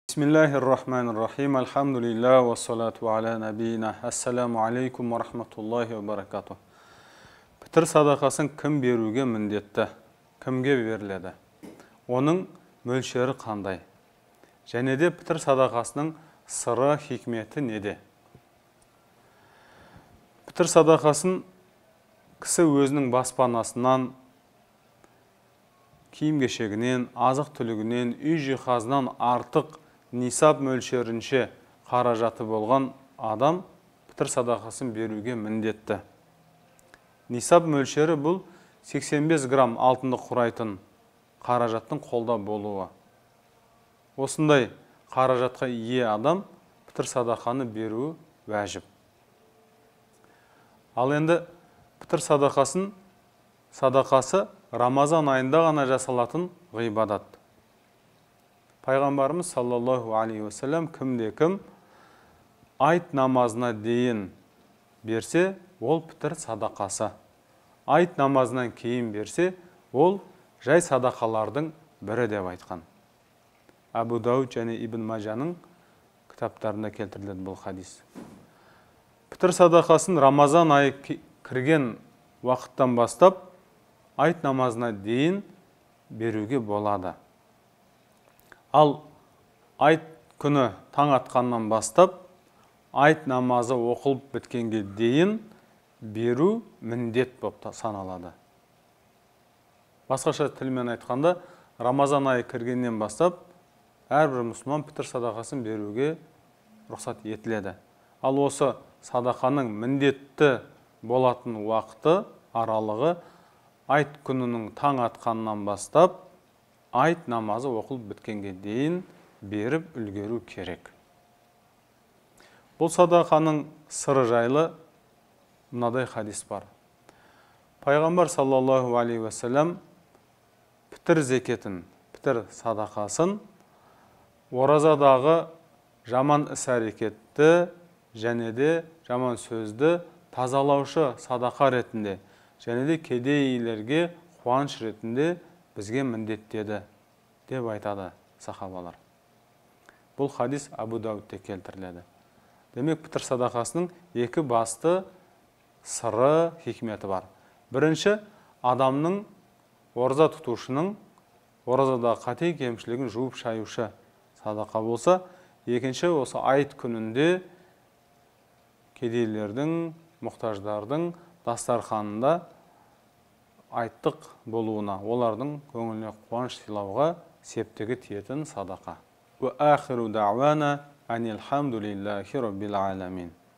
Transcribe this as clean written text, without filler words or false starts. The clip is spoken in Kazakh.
Бисмиллахир-рахманир-рахим. Алхамдулиллах ва салату аля набийина. Ассаламу алейкум ва рахматуллахи ва баракату. Пітір садақасын кім беруге міндетті? Кімге беріледі? Оның мөлшері қандай? Және де пітір садақасының сыры, хикметі неде? Пітір садақасын кісі өзінің баспанасынан, киім-кешегінен, азық-түлігінен, үй жиһазынан артық нисап мөлшерінше қаражаты болған адам пітір садақасын беруге міндетті. Нисап мөлшері бұл 85 грамм алтынды құрайтын қаражаттың қолда болуы. Осындай қаражатқа ие адам пітір садақаны беруі уәжіп. Ал енді пітір садақасы Рамазан айында ғана жасалатын ғибадат. Пайғамбарымыз саллаллаху алейхи вассалам кімде-кім айт намазына дейін берсе, ол пітір садақасы. Айт намазынан кейін берсе, ол жай садақалардың бірі деп айтқан. Абу Дауд және Ибн Мажаның кітаптарында келтіріледі бұл хадис. Пітір садақасын Рамазан айы кірген уақыттан бастап айт намазына дейін беруге болады. Ал айт күні таң атқаннан бастап айт намазы оқылып біткенге дейін беру міндет болып саналады. Басқаша тілмен айтқанда, Рамазан айы кіргеннен бастап әрбір мұсылман пітір садақасын беруге рұқсат етіледі. Ал осы садақаның міндетті болатын уақыты аралығы айт күнінің таң атқаннан бастап айт намазы оқылып біткенге дейін беріп үлгеру керек. Бұл садақаның сыры жайлы мынадай хадис бар. Пайғамбар саллаллаху алейхи вассалам пітір зекетін, пітір садақасын оразадағы жаман іс-әрекетті және де жаман сөзді тазалаушы садақа ретінде және де кедейлерге қуаныш ретінде бізге міндеттеді деп айтады сахабалар. Бұл хадис Абу Даудте келтіріледі. Демек, пітір садақасының екі басты сыры, хикметі бар. Бірінші, адамның, ораза тұтушының оразадағы қате кемшілігін жуып шаюшы садақа болса, екінші, осы айт күнінде кедейлердің, мұқтаждардың дастарханында айттық болуына, олардың көңіліне қуаныш сыйлауға септігі тиетін садақа. Ва ахиру дa'вана анил хамдулиллахи раббил аламин.